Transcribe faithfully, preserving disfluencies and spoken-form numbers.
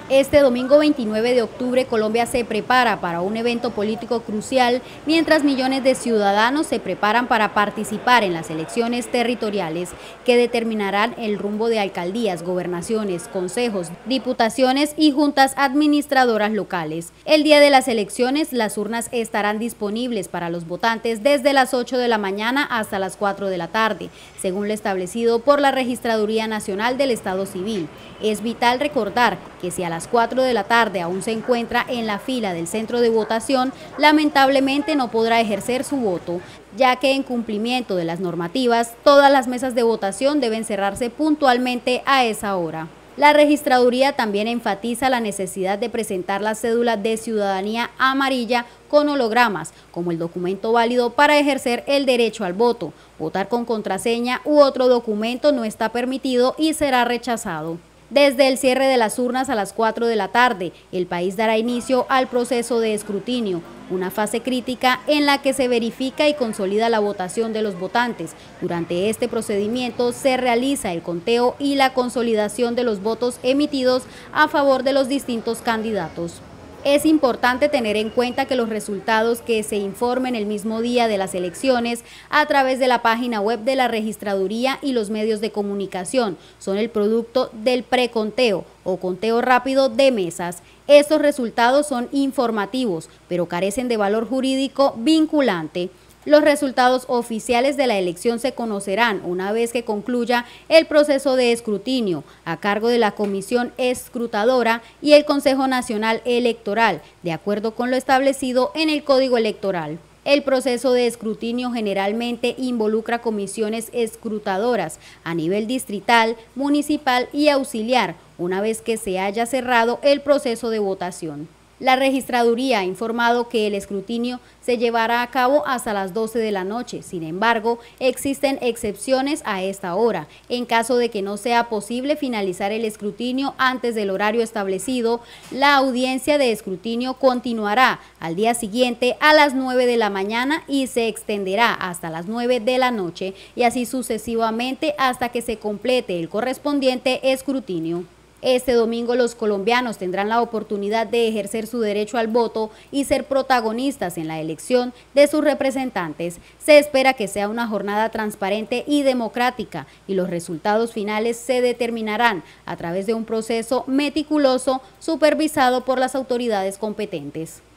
Este domingo veintinueve de octubre Colombia se prepara para un evento político crucial, mientras millones de ciudadanos se preparan para participar en las elecciones territoriales que determinarán el rumbo de alcaldías, gobernaciones, consejos, diputaciones y juntas administradoras locales. El día de las elecciones, las urnas estarán disponibles para los votantes desde las ocho de la mañana hasta las cuatro de la tarde, según lo establecido por la Registraduría Nacional del Estado Civil. Es vital recordar que si a las cuatro de la tarde aún se encuentra en la fila del centro de votación, lamentablemente no podrá ejercer su voto, ya que en cumplimiento de las normativas, todas las mesas de votación deben cerrarse puntualmente a esa hora. La registraduría también enfatiza la necesidad de presentar la cédula de ciudadanía amarilla con hologramas, como el documento válido para ejercer el derecho al voto. Votar con contraseña u otro documento no está permitido y será rechazado. Desde el cierre de las urnas a las cuatro de la tarde, el país dará inicio al proceso de escrutinio, una fase crítica en la que se verifica y consolida la votación de los votantes. Durante este procedimiento se realiza el conteo y la consolidación de los votos emitidos a favor de los distintos candidatos. Es importante tener en cuenta que los resultados que se informen el mismo día de las elecciones a través de la página web de la registraduría y los medios de comunicación son el producto del preconteo o conteo rápido de mesas. Estos resultados son informativos, pero carecen de valor jurídico vinculante. Los resultados oficiales de la elección se conocerán una vez que concluya el proceso de escrutinio a cargo de la Comisión Escrutadora y el Consejo Nacional Electoral, de acuerdo con lo establecido en el Código Electoral. El proceso de escrutinio generalmente involucra comisiones escrutadoras a nivel distrital, municipal y auxiliar, una vez que se haya cerrado el proceso de votación. La registraduría ha informado que el escrutinio se llevará a cabo hasta las doce de la noche. Sin embargo, existen excepciones a esta hora. En caso de que no sea posible finalizar el escrutinio antes del horario establecido, la audiencia de escrutinio continuará al día siguiente a las nueve de la mañana y se extenderá hasta las nueve de la noche y así sucesivamente hasta que se complete el correspondiente escrutinio. Este domingo los colombianos tendrán la oportunidad de ejercer su derecho al voto y ser protagonistas en la elección de sus representantes. Se espera que sea una jornada transparente y democrática y los resultados finales se determinarán a través de un proceso meticuloso supervisado por las autoridades competentes.